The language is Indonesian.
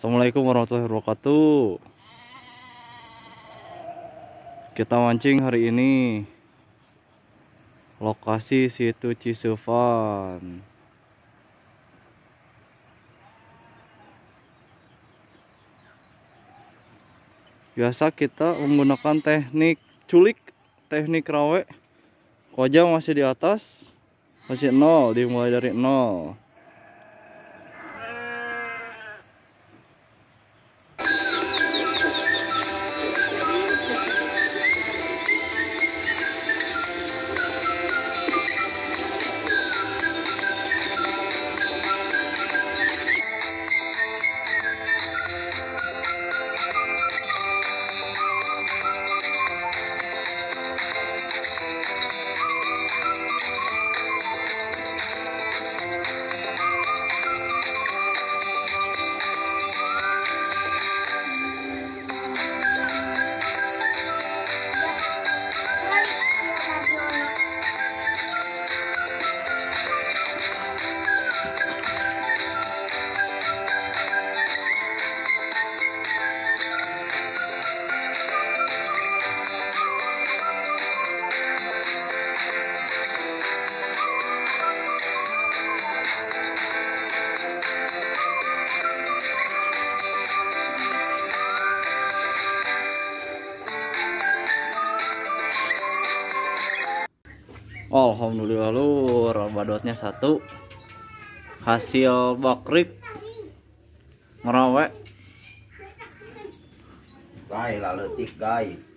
Assalamualaikum warahmatullahi wabarakatuh. Kita mancing hari ini. Lokasi situ Cisufan. Biasa kita menggunakan teknik culik, teknik rawe. Kojang masih di atas, masih nol, dimulai dari nol. Alhamdulillah lur, badotnya satu. Hasil bakrip ngerawe. Gai lah letik gai.